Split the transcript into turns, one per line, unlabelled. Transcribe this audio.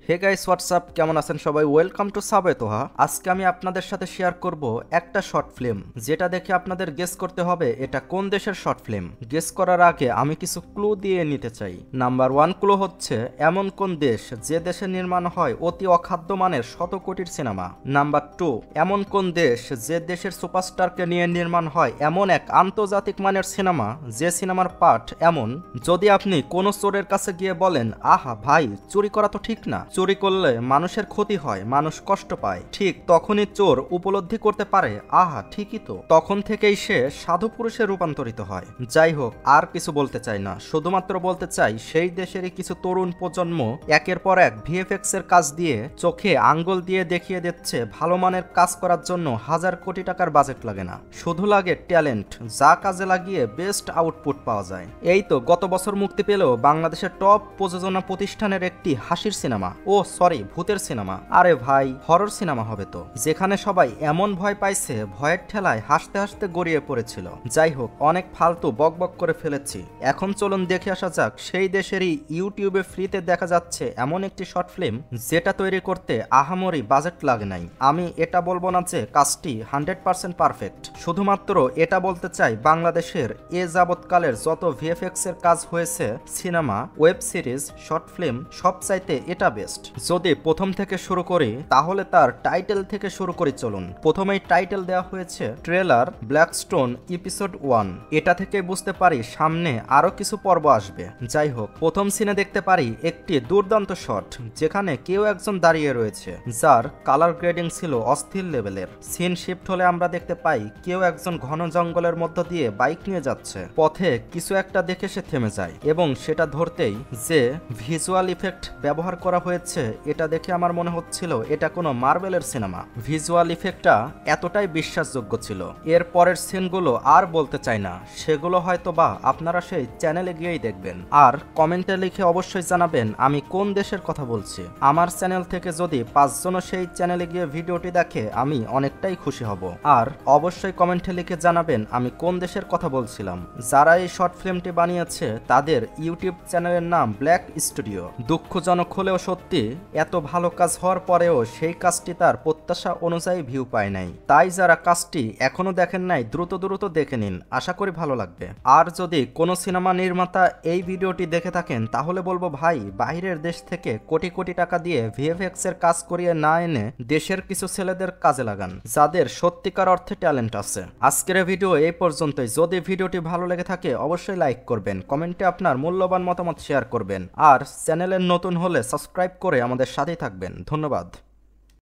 Hey guys WhatsApp, কেমন আছেন সবাই? ওয়েলকাম টু সাবওয়েতোহা। আজকে আমি আপনাদের সাথে শেয়ার করব একটা শর্ট ফিল্ম, যেটা দেখে আপনাদের গেস করতে হবে এটা কোন দেশের শর্ট ফিল্ম। গেস করার আগে আমি কিছু ক্লু দিয়ে নিতে চাই। নাম্বার 1 ক্লু হচ্ছে এমন কোন দেশ যে দেশে নির্মাণ হয় অতি অখাদ্য মানের শত কোটির সিনেমা। নাম্বার 2 এমন কোন দেশ যে দেশের সুপারস্টারকে নিয়ে নির্মাণ হয় এমন এক আন্তর্জাতিক মানের সিনেমা যে সিনেমার পার্ট এমন যদি আপনি কোনো চোরের কাছে গিয়ে বলেন, আহা ভাই চুরি করা তো ঠিক না, চুরি করলে মানুষের ক্ষতি হয়, মানুষ কষ্ট পায়, ঠিক তখনই চোর উপলব্ধি করতে পারে আহা ঠিকই তো, তখন থেকেই সে সাধু পুরুষে রূপান্তরিত হয়। যাই হোক, আর কিছু বলতে চাই না, শুধুমাত্র বলতে চাই সেই দেশেরই কিছু তরুণ প্রজন্ম একের পর এক ভিএফএক্স এর কাজ দিয়ে চোখে আঙ্গুল দিয়ে দেখিয়ে দিচ্ছে ভালো মানের কাজ করার জন্য হাজার কোটি টাকার বাজেট লাগে না, শুধু লাগে ট্যালেন্ট, যা কাজে লাগিয়ে বেস্ট আউটপুট পাওয়া যায়। এই তো গত বছর মুক্তি পেল বাংলাদেশের টপ প্রযোজনা প্রতিষ্ঠানের একটি হাসির সিনেমা, ও সরি ভূতের সিনেমা, আরে ভাই হরর সিনেমা হবে তো, যেখানে সবাই এমন ভয় পাইছে ভয়ের ঠেলায় হাসতে হাসতে গড়িয়ে পড়েছিল। যাই হোক, অনেক ফালতু বকবক করে ফেলেছি, এখন চলুন দেখে আসা যাক সেই দেশেরই ইউটিউবে ফ্রিতে দেখা যাচ্ছে এমন একটি শর্ট ফিল্ম যেটা তৈরি করতে আহামরি বাজেট লাগে নাই। আমি এটা বলবো না যে কাজটি 100% পারফেক্ট, শুধুমাত্র এটা বলতে চাই বাংলাদেশের এ যাবৎকালের যত ভিএফএক্স এর কাজ হয়েছে, cinema, web series, short film সবচাইতে এটা বেস্ট। যদি প্রথম থেকে শুরু করি তাহলে তার টাইটেল থেকে শুরু করি। চলুন, প্রথমেই টাইটেল দেওয়া হয়েছে ট্রেলার ব্ল্যাকস্টোন এপিসোড 1। এটা থেকে বুঝতে পারি সামনে আরো কিছু পর্ব আসবে। যাই হোক, প্রথম সিনে দেখতে পারি একটি দুর্দান্ত শট যেখানে কেউ একজন দাঁড়িয়ে রয়েছে যার কালার গ্রেডিং ছিল অস্থির লেভেলের। সিন শিফট হলে আমরা দেখতে পাই কেউ একজন ঘন জঙ্গলের মধ্য দিয়ে বাইক নিয়ে যাচ্ছে, পথে কিছু একটা দেখে সে থেমে যায় এবং সেটা ধরতেই যে ভিজুয়াল ইফেক্ট ব্যবহার করা হয়েছে এটা দেখে আমার মনে হচ্ছিল এটা কোনো মার্বেলের সিনেমা। ভিজুয়াল ইফেক্টটা এতটাই বিশ্বাসযোগ্য ছিল। এর পরের সিনগুলো আর বলতে চাই না, সেগুলো হয়তো বা আপনারা সেই চ্যানেলে গিয়েই দেখবেন। আর কমেন্টে লিখে অবশ্যই জানাবেন আমি কোন দেশের কথা বলছি। আমার চ্যানেল থেকে যদি 5 জনও সেই চ্যানেলে গিয়ে ভিডিওটি দেখে আমি অনেকটাই খুশি হব। আর অবশ্যই কমেন্টে লিখে জানাবেন আমি কোন দেশের কথা বলছিলাম। যারা এই শর্ট ফিল্মটি বানিয়েছে তাদের ইউটিউব চ্যানেলের নাম ব্ল্যাক স্টুডিও। দুঃখজনক হলেও সত্যি, এত ভালো কাজ হওয়ার পরেও সেই কাজটি তার প্রত্যাশা অনুযায়ী ভিউ পায় নাই। তাই যারা কাজটি এখনো দেখেন নাই দ্রুত দেখে নিন, আশা করি ভালো লাগবে। আর যদি কোনো সিনেমা নির্মাতা এই ভিডিওটি দেখে থাকেন তাহলে বলবো ভাই বাইরের দেশ থেকে কোটি কোটি টাকা দিয়ে ভিএফএক্স এর কাজ করিয়ে না এনে দেশের কিছু ছেলেদের কাজে লাগান যাদের সত্যিকার অর্থে ট্যালেন্ট আছে। আজকের ভিডিও এই পর্যন্তই। যদি ভিডিওটি ভালো লেগে থাকে অবশ্যই লাইক করবেন, কমেন্টে আপনার মূল্যবান মতামত শেয়ার করবেন, আর চ্যানেলের নতুন হলে সাবস্ক্রাইব করে আমাদের সাথেই থাকবেন। ধন্যবাদ।